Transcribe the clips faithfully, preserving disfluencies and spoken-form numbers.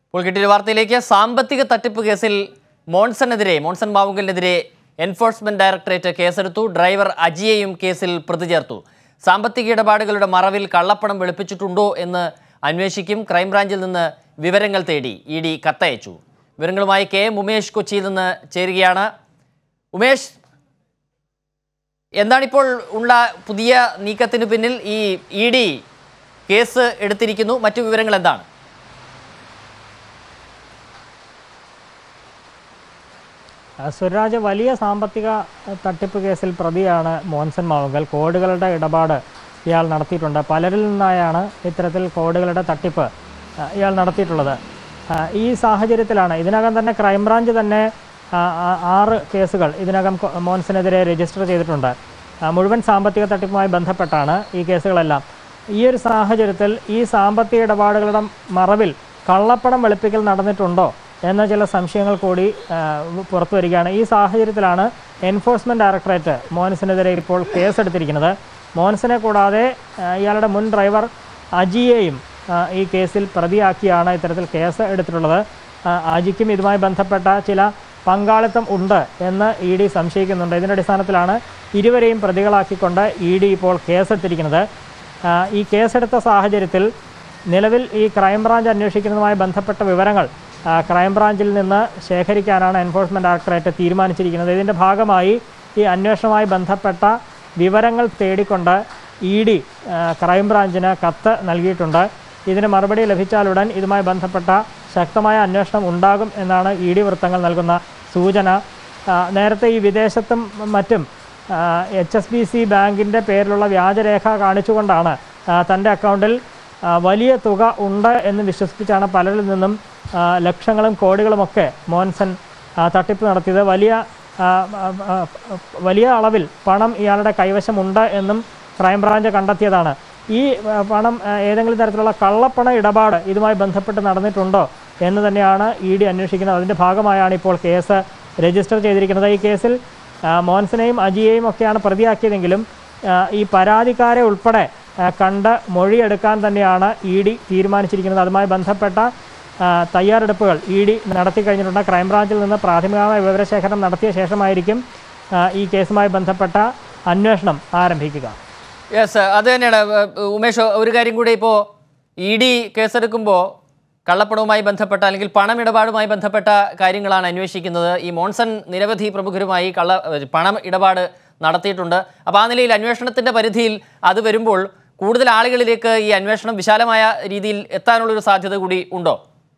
ഇപ്പോൾ കിട്ടിയ വാർത്തയിലേക്ക് സാമ്പത്തിക തട്ടിപ്പ് കേസിൽ മോൺസണെതിരെ മോൺസൺ മാവുങ്കലിനെതിരെ എൻഫോഴ്സ്മെന്റ് ഡയറക്ടറേറ്റ് കേസെടുത്തു. ഡ്രൈവർ അജിയെയും കേസിൽ പ്രതി ചേർത്തു. സാമ്പത്തിക ഇടപാടുകളുടെ മറവിൽ കള്ളപ്പണം വെളുപ്പിച്ചിട്ടുണ്ടോ എന്ന് അന്വേഷിക്കും. ക്രൈംബ്രാഞ്ചിൽ നിന്ന് വിവരങ്ങൾ തേടി ഇ ഡി കത്തയച്ചു. വിവരങ്ങളുമായി കെ എം ഉമേഷ് കൊച്ചിയിൽ നിന്ന് ചേരുകയാണ്. ഉമേഷ്, എന്താണിപ്പോൾ ഉള്ള പുതിയ നീക്കത്തിന് പിന്നിൽ? ഈ ഇ ഡി കേസ് എടുത്തിരിക്കുന്നു, മറ്റു വിവരങ്ങൾ എന്താണ്? സ്വരാജ്, വലിയ സാമ്പത്തിക തട്ടിപ്പ് കേസിൽ പ്രതിയാണ് മോൺസൺ മാവുങ്കൽ. കോടികളുടെ ഇടപാട് ഇയാൾ നടത്തിയിട്ടുണ്ട്. പലരിൽ നിന്നായാണ് ഇത്തരത്തിൽ കോടികളുടെ തട്ടിപ്പ് ഇയാൾ നടത്തിയിട്ടുള്ളത്. ഈ സാഹചര്യത്തിലാണ് ഇതിനകം തന്നെ ക്രൈംബ്രാഞ്ച് തന്നെ ആറ് കേസുകൾ ഇതിനകം മോൺസണെതിരെ രജിസ്റ്റർ ചെയ്തിട്ടുണ്ട്. മുഴുവൻ സാമ്പത്തിക തട്ടിപ്പുമായി ബന്ധപ്പെട്ടാണ് ഈ കേസുകളെല്ലാം. ഈ ഒരു സാഹചര്യത്തിൽ ഈ സാമ്പത്തിക ഇടപാടുകളുടെ മറവിൽ കള്ളപ്പണം വെളുപ്പിക്കൽ നടന്നിട്ടുണ്ടോ എന്ന ചില സംശയങ്ങൾ കൂടി പുറത്തു വരികയാണ്. ഈ സാഹചര്യത്തിലാണ് എൻഫോഴ്സ്മെൻറ്റ് ഡയറക്ടറേറ്റ് മോൻസിനെതിരെ ഇപ്പോൾ കേസെടുത്തിരിക്കുന്നത്. മോൻസിനെ കൂടാതെ ഇയാളുടെ മുൻ ഡ്രൈവർ അജിയെയും ഈ കേസിൽ പ്രതിയാക്കിയാണ് ഇത്തരത്തിൽ കേസ് എടുത്തിട്ടുള്ളത്. അജിക്കും ഇതുമായി ബന്ധപ്പെട്ട ചില പങ്കാളിത്തം ഉണ്ട് എന്ന് ഇ ഡി സംശയിക്കുന്നുണ്ട്. ഇതിൻ്റെ അടിസ്ഥാനത്തിലാണ് ഇരുവരെയും പ്രതികളാക്കിക്കൊണ്ട് ഇ ഡി ഇപ്പോൾ കേസെടുത്തിരിക്കുന്നത്. ഈ കേസെടുത്ത സാഹചര്യത്തിൽ നിലവിൽ ഈ ക്രൈംബ്രാഞ്ച് അന്വേഷിക്കുന്നതുമായി ബന്ധപ്പെട്ട വിവരങ്ങൾ ക്രൈംബ്രാഞ്ചിൽ നിന്ന് ശേഖരിക്കാനാണ് എൻഫോഴ്സ്മെൻറ്റ് ഡയറക്ടറേറ്റ് തീരുമാനിച്ചിരിക്കുന്നത്. ഇതിൻ്റെ ഭാഗമായി ഈ അന്വേഷണവുമായി ബന്ധപ്പെട്ട വിവരങ്ങൾ തേടിക്കൊണ്ട് ഇ ഡി ക്രൈംബ്രാഞ്ചിന് കത്ത് നൽകിയിട്ടുണ്ട്. ഇതിന് മറുപടി ലഭിച്ചാലുടൻ ഇതുമായി ബന്ധപ്പെട്ട ശക്തമായ അന്വേഷണം ഉണ്ടാകും എന്നാണ് ഇ ഡി വൃത്തങ്ങൾ നൽകുന്ന സൂചന. നേരത്തെ ഈ വിദേശത്തും മറ്റും എച്ച് എസ് ബി സി ബാങ്കിൻ്റെ പേരിലുള്ള വ്യാജരേഖ കാണിച്ചുകൊണ്ടാണ് തൻ്റെ അക്കൗണ്ടിൽ വലിയ തുക ഉണ്ട് എന്ന് വിശ്വസിപ്പിച്ചാണ് പലരിൽ നിന്നും ലക്ഷങ്ങളും കോടികളുമൊക്കെ മോൻസൺ തട്ടിപ്പ് നടത്തിയത്. വലിയ വലിയ അളവിൽ പണം ഇയാളുടെ കൈവശമുണ്ട് എന്നും ക്രൈംബ്രാഞ്ച് കണ്ടെത്തിയതാണ്. ഈ പണം ഏതെങ്കിലും തരത്തിലുള്ള കള്ളപ്പണ ഇടപാട് ഇതുമായി ബന്ധപ്പെട്ട് നടന്നിട്ടുണ്ടോ എന്ന് തന്നെയാണ് ഇ ഡി അന്വേഷിക്കുന്നത്. അതിൻ്റെ ഭാഗമായാണ് ഇപ്പോൾ കേസ് രജിസ്റ്റർ ചെയ്തിരിക്കുന്നത്. ഈ കേസിൽ മോൻസനെയും അജിയെയും ഒക്കെയാണ് പ്രതിയാക്കിയതെങ്കിലും ഈ പരാതിക്കാരെ ഉൾപ്പെടെ കണ്ട് മൊഴിയെടുക്കാൻ തന്നെയാണ് ഇ ഡി തീരുമാനിച്ചിരിക്കുന്നത്. അതുമായി ബന്ധപ്പെട്ട തയ്യാറെടുപ്പുകൾ ഇ ഡി നടത്തി കഴിഞ്ഞിട്ടുണ്ട്. ക്രൈംബ്രാഞ്ചിൽ നിന്ന് പ്രാഥമികമായ വിവരശേഖരണം നടത്തിയ ശേഷമായിരിക്കും ഈ കേസുമായി ബന്ധപ്പെട്ട അന്വേഷണം ആരംഭിക്കുക. യെസ്, അത് തന്നെയാണ് ഉമേഷ്. ഒരു കാര്യം കൂടി, ഇപ്പോൾ ഇ ഡി കേസെടുക്കുമ്പോൾ കള്ളപ്പണവുമായി ബന്ധപ്പെട്ട അല്ലെങ്കിൽ പണമിടപാടുമായി ബന്ധപ്പെട്ട കാര്യങ്ങളാണ് അന്വേഷിക്കുന്നത്. ഈ മോൺസൺ നിരവധി പ്രമുഖരുമായി കള്ള പണം ഇടപാട് നടത്തിയിട്ടുണ്ട്. അപ്പോൾ ആ നിലയിൽ അന്വേഷണത്തിൻ്റെ പരിധിയിൽ അത് വരുമ്പോൾ കൂടുതൽ ആളുകളിലേക്ക് ഈ അന്വേഷണം വിശാലമായ രീതിയിൽ എത്താനുള്ളൊരു സാധ്യത കൂടി ഉണ്ടോ?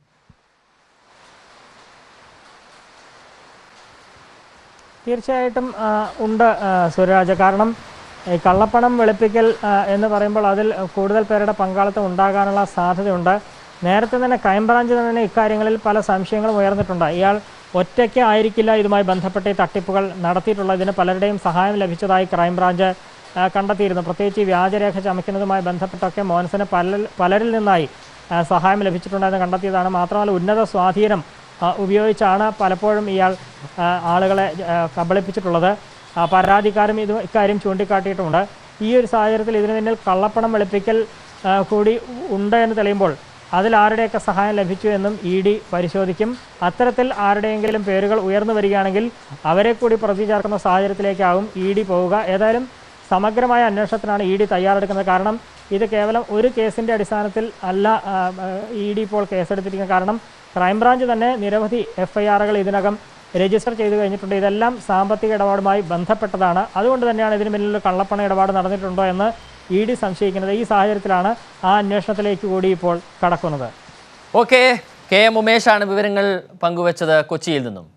തീർച്ചയായിട്ടും ഉണ്ട് സുരാജ്. കാരണം ഈ കള്ളപ്പണം വെളുപ്പിക്കൽ എന്ന് പറയുമ്പോൾ അതിൽ കൂടുതൽ പേരുടെ പങ്കാളിത്തം ഉണ്ടാകാനുള്ള സാധ്യതയുണ്ട്. നേരത്തെ തന്നെ ക്രൈംബ്രാഞ്ചിൽ തന്നെ ഇക്കാര്യങ്ങളിൽ പല സംശയങ്ങളും ഉയർന്നിട്ടുണ്ട്. ഇയാൾ ഒറ്റയ്ക്ക് ആയിരിക്കില്ല ഇതുമായി ബന്ധപ്പെട്ട ഈ തട്ടിപ്പുകൾ നടത്തിയിട്ടുള്ളത്. ഇതിന് പലരുടെയും സഹായം ലഭിച്ചതായി ക്രൈംബ്രാഞ്ച് കണ്ടെത്തിയിരുന്നു. പ്രത്യേകിച്ച് ഈ വ്യാജരേഖ ചമയ്ക്കുന്നതുമായി ബന്ധപ്പെട്ടൊക്കെ മോൻസന് പല പലരിൽ നിന്നായി സഹായം ലഭിച്ചിട്ടുണ്ടെന്ന് കണ്ടെത്തിയതാണ്. മാത്രമല്ല ഉന്നത സ്വാധീനം ഉപയോഗിച്ചാണ് പലപ്പോഴും ഇയാൾ ആളുകളെ കബളിപ്പിച്ചിട്ടുള്ളത്. പരാതിക്കാരും ഇത് ഇക്കാര്യം ചൂണ്ടിക്കാട്ടിയിട്ടുമുണ്ട്. ഈ ഒരു സാഹചര്യത്തിൽ ഇതിന് പിന്നിൽ കള്ളപ്പണം വെളുപ്പിക്കൽ കൂടി ഉണ്ട് എന്ന് തെളിയുമ്പോൾ അതിൽ ആരുടെയൊക്കെ സഹായം ലഭിച്ചു എന്നും ഇ ഡി പരിശോധിക്കും. അത്തരത്തിൽ ആരുടെയെങ്കിലും പേരുകൾ ഉയർന്നു വരികയാണെങ്കിൽ അവരെ കൂടി പ്രതി ചേർക്കുന്ന സാഹചര്യത്തിലേക്കാവും ഇ ഡി പോവുക. ഏതായാലും സമഗ്രമായ അന്വേഷണത്തിനാണ് ഇ ഡി തയ്യാറെടുക്കുന്നത്. കാരണം ഇത് കേവലം ഒരു കേസിൻ്റെ അടിസ്ഥാനത്തിൽ അല്ല ഇ ഡി ഇപ്പോൾ കേസെടുത്തിരിക്കുന്നത്. കാരണം ക്രൈംബ്രാഞ്ച് തന്നെ നിരവധി എഫ് ഐ ആറുകൾ ഇതിനകം രജിസ്റ്റർ ചെയ്തു കഴിഞ്ഞിട്ടുണ്ട്. ഇതെല്ലാം സാമ്പത്തിക ഇടപാടുമായി ബന്ധപ്പെട്ടതാണ്. അതുകൊണ്ട് തന്നെയാണ് ഇതിന് പിന്നിൽ കള്ളപ്പണ ഇടപാട് നടന്നിട്ടുണ്ടോ എന്ന് ഇ ഡി സംശയിക്കുന്നത്. ഈ സാഹചര്യത്തിലാണ് ആ അന്വേഷണത്തിലേക്ക് കൂടി ഇപ്പോൾ കടക്കുന്നത്. ഓക്കെ, കെ എം ഉമേഷാണ് വിവരങ്ങൾ പങ്കുവച്ചത് കൊച്ചിയിൽ നിന്നും.